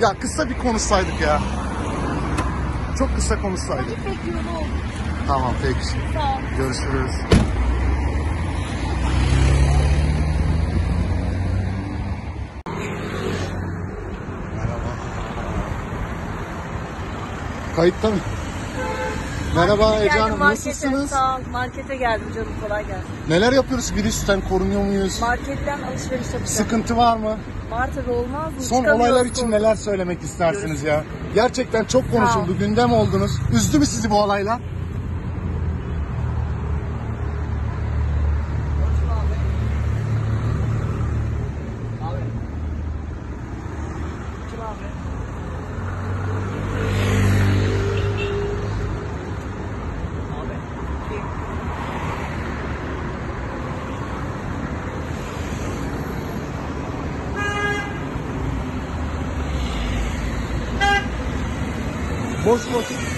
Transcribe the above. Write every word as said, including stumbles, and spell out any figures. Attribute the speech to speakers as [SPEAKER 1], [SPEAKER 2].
[SPEAKER 1] Ya kısa bir konuşsaydık ya. Çok kısa konuşsaydık.
[SPEAKER 2] Trafik bekliyorum oğlum.
[SPEAKER 1] Tamam peki.
[SPEAKER 2] Sağ ol.
[SPEAKER 1] Görüşürüz. Merhaba. Kayıtta mı? Merhaba
[SPEAKER 2] Markete
[SPEAKER 1] Ece
[SPEAKER 2] geldim,
[SPEAKER 1] Hanım,
[SPEAKER 2] markete.
[SPEAKER 1] nasılsınız?
[SPEAKER 2] Sağ ol. Markete geldim canım, kolay gelsin.
[SPEAKER 1] Neler yapıyoruz? Virüsten korunuyor muyuz?
[SPEAKER 2] Marketten alışveriş yapacağım.
[SPEAKER 1] Sıkıntı var mı?
[SPEAKER 2] Var tabii, olmaz mı?
[SPEAKER 1] Son
[SPEAKER 2] Çıkamıyoruz
[SPEAKER 1] olaylar için
[SPEAKER 2] konu.
[SPEAKER 1] neler söylemek istersiniz ya? Gerçekten çok konuşuldu,
[SPEAKER 2] Sağ ol.
[SPEAKER 1] gündem oldunuz. Üzdü mü sizi bu olaylar? Boş boş.